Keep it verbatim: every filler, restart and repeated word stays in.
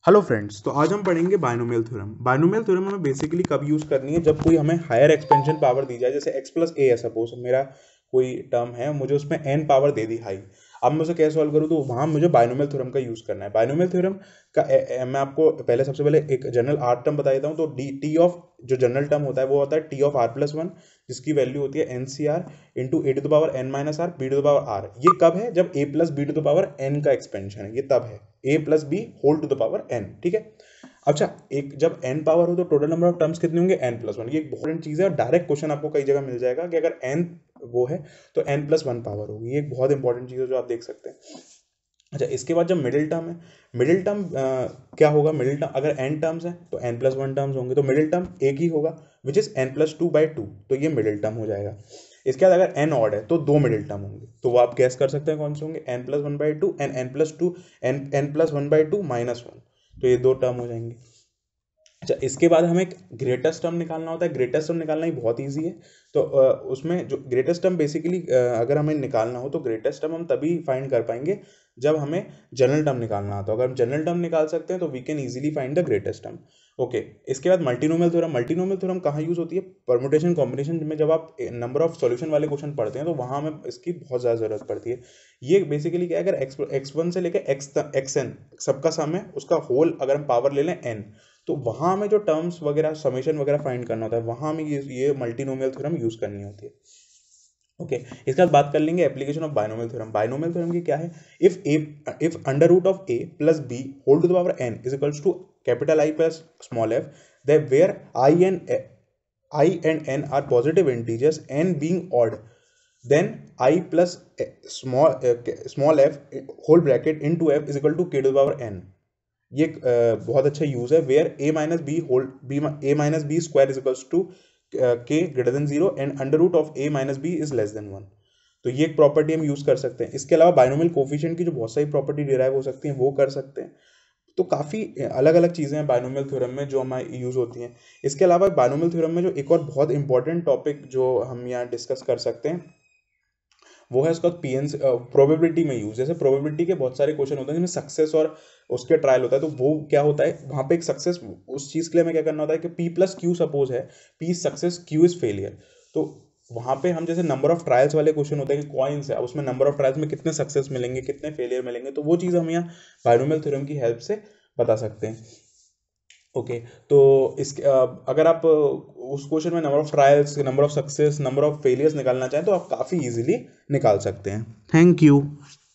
Hello friends, तो आज हम पढ़ेंगे बायनोमियल थ्योरम। बायनोमियल थ्योरम हमें बेसिकली कब यूज़ करनी है, जब कोई हमें हायर एक्सपेंशन पावर दी जाए। जैसे x प्लस ए है, सपोज मेरा कोई टर्म है, मुझे उसमें n पावर दे दी हाई। अब मैं उसे कैसे सॉल्व करूँ, तो वहाँ मुझे बायनोमियल थ्योरम का यूज़ करना है। बायनोमियल थ्योरम का ए, ए, मैं आपको पहले सबसे पहले एक जनरल आर टर्म बता देता हूँ। तो डी टी ऑफ जो जनरल टर्म होता है वो होता है T of r plus one, जिसकी वैल्यू होती है n C r into a to the power n minus r b to the power r. ये कब है? जब a plus b to the power n का एक्सपेंशन है, ये तब है a plus b whole to the power n. ठीक है। अच्छा, एक जब n पावर हो तो टोटल नंबर ऑफ टर्म्स कितने होंगे? n plus one. ये एक इंपॉर्टेंट चीज़ है और डायरेक्ट क्वेश्चन आपको कई जगह मिल जाएगा कि अगर n वो है तो n प्लस वन पावर होगी। ये एक बहुत इंपॉर्टेंट चीज़ है जो आप देख सकते हैं। अच्छा, इसके बाद जब मिडिल टर्म है, मिडिल टर्म क्या होगा? मिडिल टर्म अगर n टर्म्स हैं तो n प्लस वन टर्म्स होंगे, तो मिडिल टर्म एक ही होगा which is n plus two by two, तो ये मिडिल टर्म हो जाएगा। इसके बाद अगर n ऑड है तो दो मिडिल टर्म होंगे, तो वो आप गैस कर सकते हैं कौन से होंगे? n plus one by two and n plus two n n plus one by two minus one, तो ये दो टर्म हो जाएंगे। अच्छा, इसके बाद हमें एक ग्रेटेस्ट टर्म निकालना होता है। ग्रेटेस्ट टर्म निकालना ही बहुत इजी है। तो अ, उसमें जो ग्रेटेस्ट टर्म बेसिकली अगर हमें निकालना हो तो ग्रेटेस्ट टर्म हम तभी फाइंड कर पाएंगे जब हमें जनरल टर्म निकालना आता है। अगर हम जनरल टर्म निकाल सकते हैं तो we can easily find the greatest term. Okay, इसके बाद मल्टीनोमियल थ्योरम। मल्टीनोमियल थ्योरम कहाँ यूज होती है? परमुटेशन कॉम्बिनेशन में जब आप नंबर ऑफ सॉल्यूशन वाले क्वेश्चन पढ़ते हैं तो वहाँ हमें इसकी बहुत ज़्यादा जरूरत पड़ती है। ये बेसिकली क्या है, अगर एक्स एक्स वन से लेकर एक्स एक्स एन सबका सम है, उसका होल अगर हम पावर ले लें एन, तो वहाँ हमें जो टर्म्स वगैरह समेशन वगैरह फाइंड करना होता है, वहाँ हमें ये ये मल्टीनोमियल थ्योरम यूज़ करनी होती है। Okay okay. इसके बाद बात कर लेंगे application of binomial theorem. Binomial theorem की क्या है? If a if under root of a plus b whole to the power n is equals to capital I plus small f, that where I and I and n are positive integers, n being odd, then I plus small small f whole bracket into f is equal to के to the power n. ये एक बहुत अच्छा use है, where a minus b whole b a minus b square is equals to k greater than zero and under root of a minus b is less than one. तो ये एक property हम use कर सकते हैं। इसके अलावा बायनोमियल कोफिशिएंट की जो बहुत सारी प्रॉपर्टी डिराइव हो सकती हैं वो कर सकते हैं। तो काफ़ी अलग अलग चीज़ें हैं बायनोमियल थ्योरम में जो हमारी यूज़ होती हैं। इसके अलावा बायनोमियल थ्योरम में जो एक और बहुत इंपॉर्टेंट टॉपिक जो हम यहाँ डिस्कस कर सकते हैं वो है उसका पीएन प्रोबेबिलिटी में यूज। जैसे प्रोबेबिलिटी के बहुत सारे क्वेश्चन होते हैं जिसमें सक्सेस और उसके ट्रायल होता है, तो वो क्या होता है वहाँ पे एक सक्सेस, उस चीज़ के लिए हमें क्या करना होता है कि पी प्लस क्यू सपोज है, p success q is failure. तो वहाँ पे हम जैसे नंबर ऑफ ट्रायल्स वाले क्वेश्चन होते हैं कि कॉइन्स है, उसमें नंबर ऑफ ट्रायल्स में कितने सक्सेस मिलेंगे कितने फेलियर मिलेंगे, तो वो चीज़ हम यहाँ बायनोमियल थ्योरम की हेल्प से बता सकते हैं। ओके okay, तो इस अगर आप उस क्वेश्चन में number of trials, number of success, number of failures निकालना चाहें तो आप काफ़ी इजीली निकाल सकते हैं। Thank you.